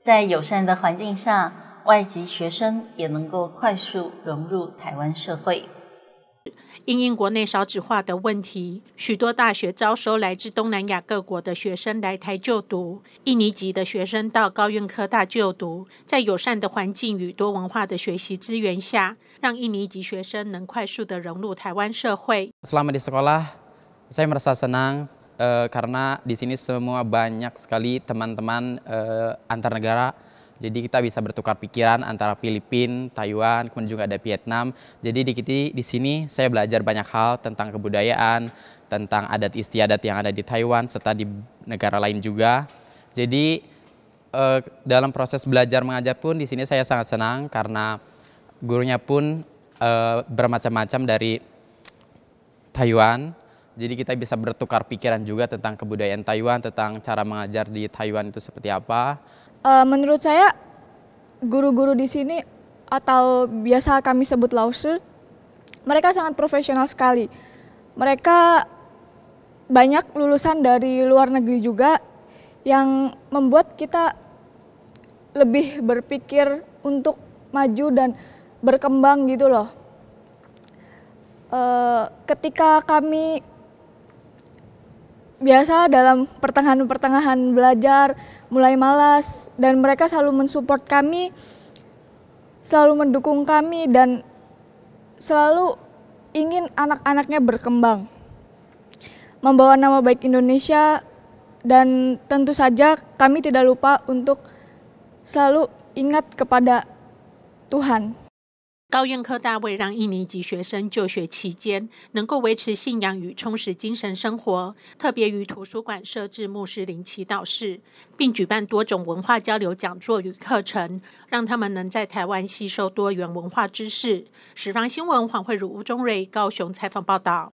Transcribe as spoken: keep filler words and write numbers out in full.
在友善的环境下，外籍学生也能够快速融入台湾社会。 因应国内少子化的问题，许多大学招收来自东南亚各国的学生来台就读。印尼籍的学生到高苑科大就读，在友善的环境与多文化的学习资源下，让印尼籍学生能快速的融入台湾社会。 Selama di sekolah, saya merasa senang eh, karena di sini semua banyak sekali teman-teman eh, antar negara. Jadi kita bisa bertukar pikiran antara Filipina, Taiwan, kemudian juga ada Vietnam. Jadi di, di sini saya belajar banyak hal tentang kebudayaan, tentang adat istiadat yang ada di Taiwan, serta di negara lain juga. Jadi eh, dalam proses belajar mengajar pun di sini saya sangat senang karena gurunya pun eh, bermacam-macam dari Taiwan. Jadi kita bisa bertukar pikiran juga tentang kebudayaan Taiwan, tentang cara mengajar di Taiwan itu seperti apa. Uh, menurut saya guru-guru di sini atau biasa kami sebut lause, mereka sangat profesional sekali. Mereka banyak lulusan dari luar negeri juga yang membuat kita lebih berpikir untuk maju dan berkembang gitu loh. Uh, ketika kami biasa dalam pertengahan-pertengahan belajar, mulai malas, dan mereka selalu mensupport kami, selalu mendukung kami, dan selalu ingin anak-anaknya berkembang, membawa nama baik Indonesia, dan tentu saja kami tidak lupa untuk selalu ingat kepada Tuhan. 高苑科大为让印尼籍学生就学期间能够维持信仰与充实精神生活，特别于图书馆设置穆斯林祈祷室，并举办多种文化交流讲座与课程，让他们能在台湾吸收多元文化知识。十方新闻黄慧茹、吴中瑞高雄采访报道。